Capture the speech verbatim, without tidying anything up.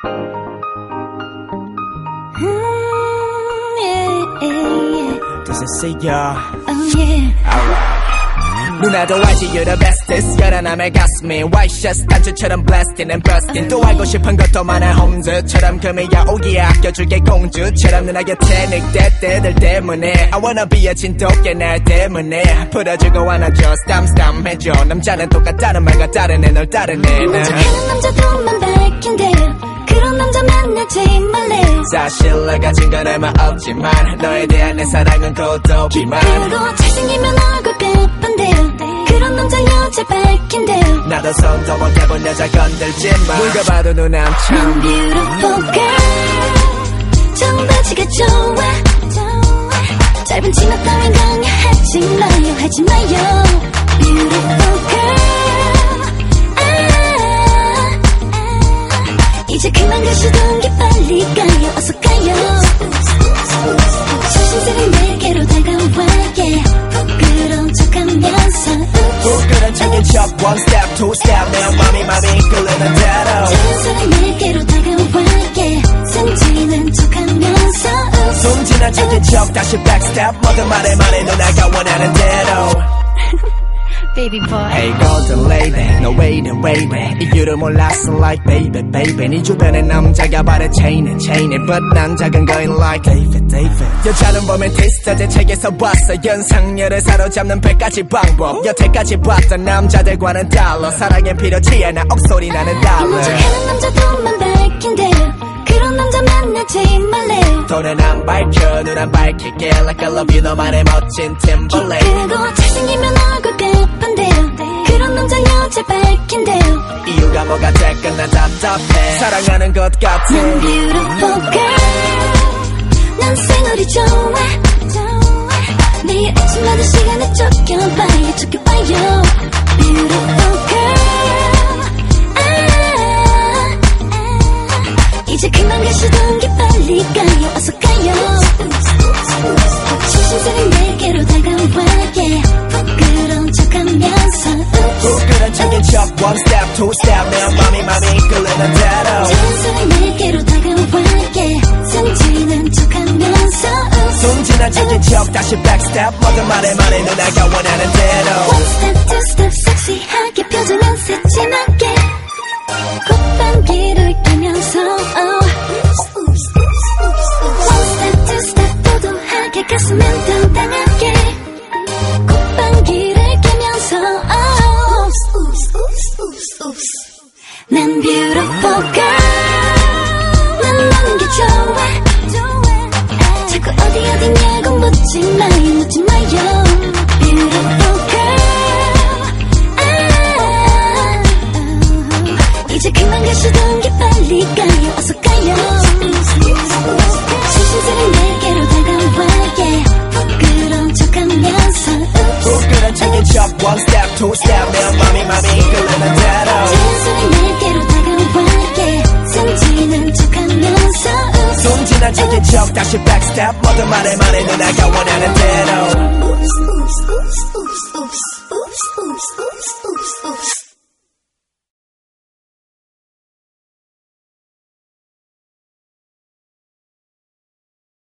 Does it say ya? Oh yeah. Alright. 누나도 알지 you're the bestest 열아남의 가슴이 와이셔츠 단추처럼 blasting and busting 또 알고 싶은 것도 많아 홈즈처럼 금이야 오기야 아껴줄게 공주처럼 누나 곁에 늑대 때들 때문에 I wanna be a 진돗개 날 때문에 풀어주고 안아줘 스탐 스탐 해줘 남자는 똑같다는 말과 다르네 널 따르네 만족하는 남자들만 밝힌대 그런 남자 만나지 말래 사실 나 가진 건 얼마 없지만 너에 대한 내 사랑은 고도비만 그리고 잘생기면 얼굴 예쁜데 그런 남자 여자 밝힌대 나도 손도 못 해본 여자 건들지마 누가 봐도 누나 참 beautiful girl 청바지가 좋아 짧은 치마 따윈 강요하지 마요 하지 마요 beautiful girl 아, 아, 이제 그만 가시던 게 빨리 가요 어서 가요 조심스레 내게로 다가와 yeah 부끄러운 척하면서 부끄러운 척인 척 one step two step 내 맘이 맘이 이끌리는 대로 조심스레 내게로 다가와 yeah 숨지는 척하면서 숨지는 척인 척 다시 backstep 모든 말에 말해 누나가 원하는 대로 baby boy Hey golden lady 너 왜 이래 왜 이래 이유를 몰랐어 like baby baby 네 주변에 남자가 바래 chain에 chain에 but 난 작은 거인 like David David 여자는 보면 테스트제 책에서 봤어 연상녀를 사로잡는 백 가지 방법 여태까지 봤던 남자들과는 달라 사랑엔 필요치 않아 억소리 나는 달러 만족하는 남자들만 밝힌대 그런 남자 만나지 말래 돈은 안 밝혀 눈 안 밝힐게 like I love you 너만의 멋진 Timberlake 그리고 잘생기면 얼굴 예쁜데 그런 남자 여자 밝힌대 이유가 뭐가 됐건 난 답답해 사랑하는 것 같아 난 beautiful girl 난 생얼이 좋아 매일 아침마다 시간에 쫓겨봐요 쫓겨봐요 beautiful girl 아, 아, 이제 그만 가시던 게 빨리 가요 어서 가요 조심스레 내게로 다가와 yeah 부끄러운 척하면서 부끄러운 척인 척 one step two step 내 맘이 맘이 이끌리는 대로 조심스레 내게로 다가와 yeah 숨지는 척하면서 숨지는 척인 척 다시 backstep 모든 말에 말해 누나가 원하는 대로 one step two step 섹시하게 표정은 새침하게 콧방귀를 뀌면서 oh. one step two step 도도하게 가슴은 당당하게 콧방귀를 뀌면서 oh. 난 beautiful girl 난 너는 게 좋아 자꾸 어디 어디냐고 묻지 마요 묻지 마요 beautiful girl 아, 아, 이제 그만 가시던 게 빨리 가요 어서 가요 조심스레 내게로 다가와 yeah 부끄러운 척하면서 부끄러운 척인 척 one step two step 내 맘이 맘이 이끌리는 대로 조심스레 내게로 다가와 yeah 숨지는 척하면서 숨지는 척인 척 다시 backstep 모든 말에 말해 누나가 원하는 대로